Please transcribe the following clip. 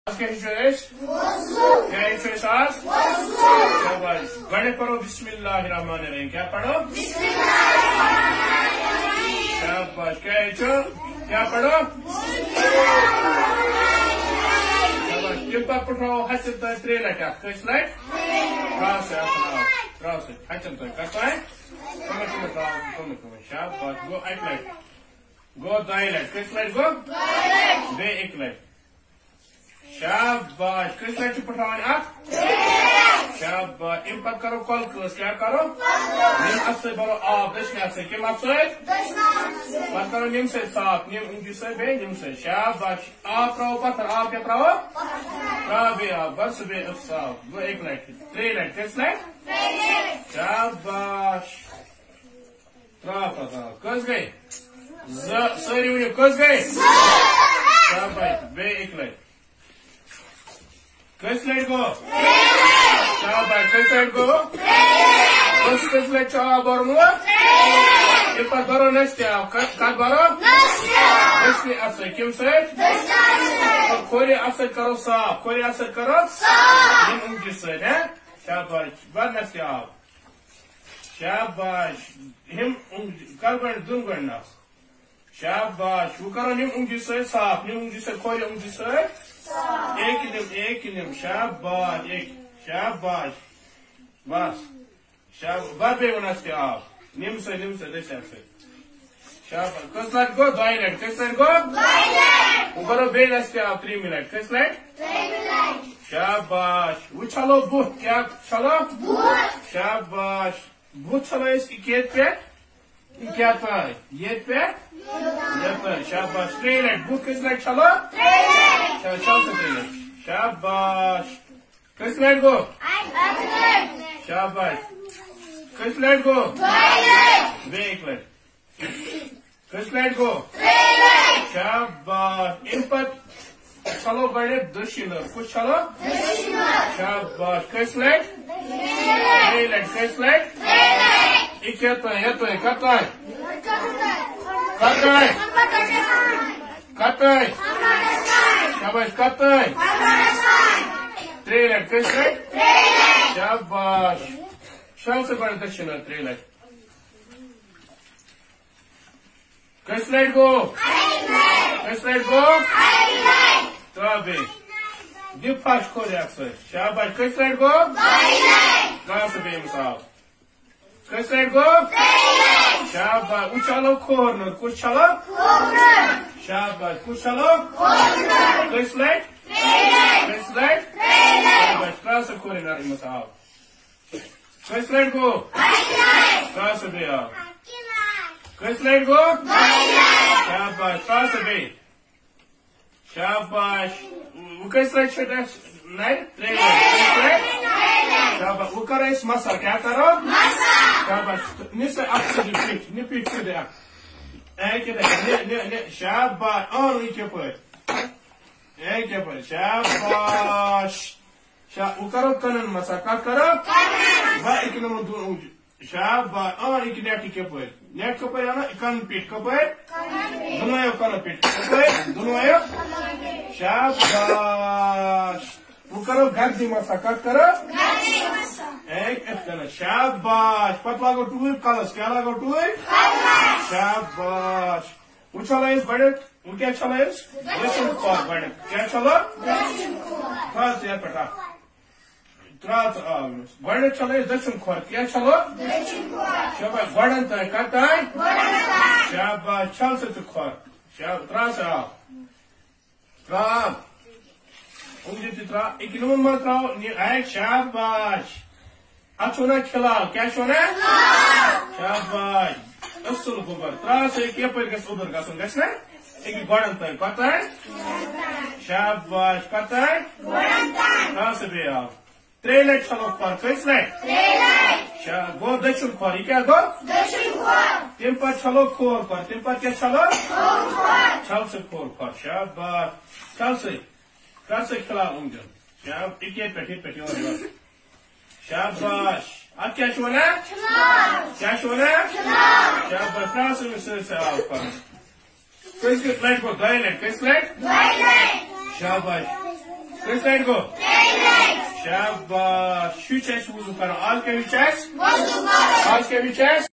बिस्मिल्लाहिर्रहमानिर्रहीम क्या पढ़ो? शाबाश। क्या पढ़ो? शाबाश। किम्पा पठाओ हसन तो 3 लटा किस लाइट त्रास हसन तो करता है शाबाश। गो 1 लाइट गो 2 लाइट किस लाइट गो बे 1 लाइट शाबाश। किस लाइट पठाओ आप शाबाश। इन पर करो कल क्या करो निम अफसे बरो आप दशने अफसे किम अफसे पर करो निम से साफ निम उनकी से बे निम से शाबाश। आप रहो पत्थर आप क्या रहो बे आप बस बे साफ वो 1 लाइट 3 लाइट किस लाइट शाबाश। कस गए सारी वन कस गए शाबाश बे 1 लाइट किस लाइट को शाबाश। किस लाइट को किस लाइट आप बरो इपर बरो नेक्स्ट कत बरो दशने अफसे किम से खोरे अफसे करो साफ खोरे अफसे करो निम उंगली से है शाबाश। बाद नेक्स्ट आप शाबाश हिम कर दुन गणना शाबाश। वो करो निम उंगली से साफ निम उंगली से खोरे उंगली से एक निम शाबाश 1 शाबाश बस शाबाश। बे वनस्ते आप निम से दशा से शाबाश। किस लाइट गो 2 लाइट किस लाइट गो 2 लाइट वो करो बे नस्ते आप 3 मिनट किस लाइट शाबाश। वो चलो बुत क्या चलो शाबाश। बुत चलो इस केत पे क्या था ये पे शाबाश। 3 लाइट बुत किस लाइट चलो 3 लाइट शाबाश। किस लाइट गो शाबाश। किस लाइट गो बे 1 लाइट किस लाइट गो शाबाश। इन पर चलो बड़े दशिनर कुछ चलो शाबाश। किस लाइट 3 लाइट किस लाइट करता है शाबाश करता है 3 लाइट किस लाइट शाबाश। शाम से बड़े दक्षिण 3 लाइट किस लाइट गो तबे दिप फाश खोरे अक्सर शाबाश। किस लाइट गो कहां से बेमिसाल किस लाइट गो शाबाश। उछालो खोरनर कुछ चलो शाबाश कुछ चलो किस लाइट शाबाश। कहां से खोरे नर मिसाल किस लाइट गो कहां से बे आप किस लाइट गो शाबाश। कहां से बे शाबाश। वो किस लाइट लाइट 3 लाइट शाबाश। वो करो इस मसा क्या करो शाबाश। निसे आपसे निपीट से दे शाबाश। और नीचे पर शाबाश। वो करो कनन मसा क्या करो एक नंबर शाबाश। और एक नेट के पर आना कन पीठ कपर दुनों कन पीठ कपर दोनों शाबाश। वो करो गर्दी मसा कट करो एक शाबाश। पत लागो टूर कलस क्या लागो टूर शाबाश। वो चलो इस बड़े वो क्या चलो इस बड़े क्या चलो खास यार पटा गड चलो दक्षिण खोर क्या चलो शाबाश। गड़न तय करता है शाबाश। छल से खोर त्रास एक नून मत राओ शाबाश। अच्छो ना खिलाओ क्या छोना शाबाश। असल गोबर त्रास यपर उधर गसन गस ना एक गड़न तय करता है शाबाश करता है त्रास बे आप 3 लाइट चलो खोर किस लाइट गो दक्षिण खोर क्या गो तिम पर चलो खोर पर तिम पर क्या चलो छल से खोर पर शाबाश। छल से कर से खिला उंगल पे शाबाश। अब क्या छोना क्या छोना शाबाश। से आप किस लाइट को 2 लाइट किस लाइट शाबाश। किस साइड को? शाबाश। शू वजू कर आज क्या विच आज क्या विच